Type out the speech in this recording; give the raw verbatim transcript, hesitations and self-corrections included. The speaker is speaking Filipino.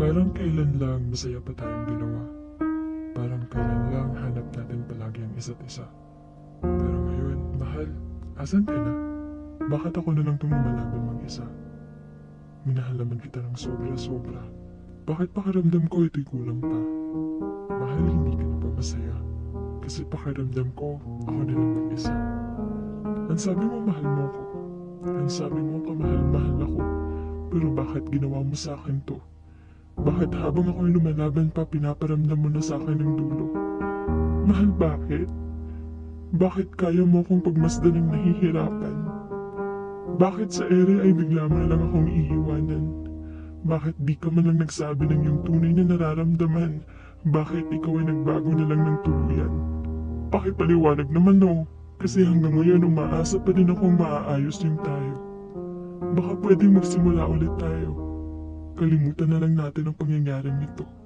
Parang kailan lang masaya pa tayong dalawa. Parang kailan lang hanap natin palagi ang isa't isa. Pero ngayon, mahal, asan ka na? Bakit ako na lang tumumalaban mag-isa? Minahal naman kita ng sobra-sobra. Bakit pakiramdam ko ito'y kulang pa? Mahal, hindi ka na pa masaya. Kasi pakiramdam ko, ako na lang mag-isa. Ang sabi mo, mahal mo ko. Ang sabi mo, kamahal-mahal ako. Pero bakit ginawa mo sa akin to? Bakit habang ako'y lumalaban pa, pinaparamdam mo na sa akin ng dulo? Mahal, bakit? Bakit kaya mo akong pagmasdan ng nahihirapan? Bakit sa ere ay bigla mo na lang akong iiwanan? Bakit di ka man lang nagsabi ng iyong tunay na nararamdaman? Bakit ikaw ay nagbago na lang ng tuluyan? Pakipaliwanag naman no, kasi hanggang ngayon umaasa pa din akong maaayos yung tayo. Baka pwedeng magsimula ulit tayo. Kalimutan na lang natin ang pangyayaring ito.